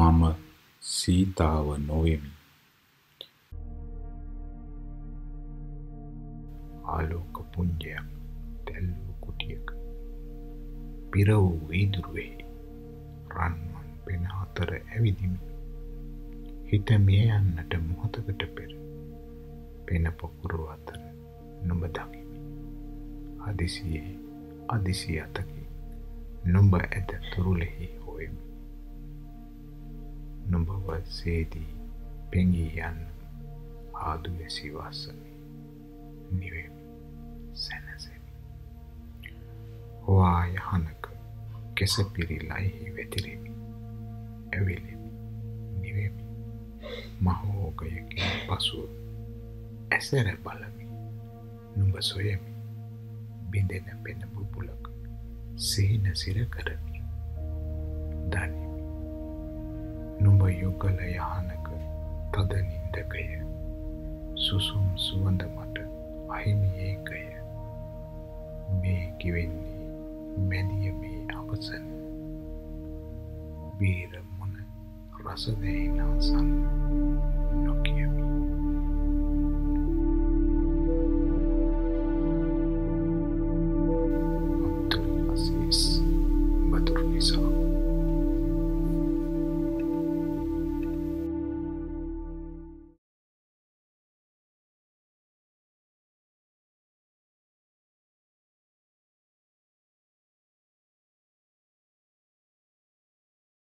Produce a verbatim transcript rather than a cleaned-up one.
මම සීතාව නොවෙමි. ආලෝක පුංජයක් දැල්වූ කුටියක පිර වූ වීදුරුවෙහි රන්වන් පෙන අතර ඇවිදිමි. හිත මිය යන්නට මොහොතකට පෙර පෙන පොකුරු අතර නුඹ දකිමි. හදිසියේ අදිසි අතකින් නුඹ ඇත තුරුලෙහි හොයමි. නුඹව සේදී පෙඟී යන්න ආදු වැසි වාසනේ නිවෙමි සැනසෙමි. හොවා යහනක කෙස පිරිලයිහි වැතිරෙමි. ඇවිලෙමි නිවෙමි. මහෝගයකින් පසුව ඇසර බලමි. නුඹ සොයමි. බිඳෙන පෙන බුබුලක සීන සිර කරමි. දනිමි. නුඹ යුගල යහනක තද නින්දකය. සුසුම් සුවඳ මට අහිමි ඒකය. මේ කිවෙන්නේ මැදිය මේ අවසන. වීර මොන රසදැයි නාසන්න.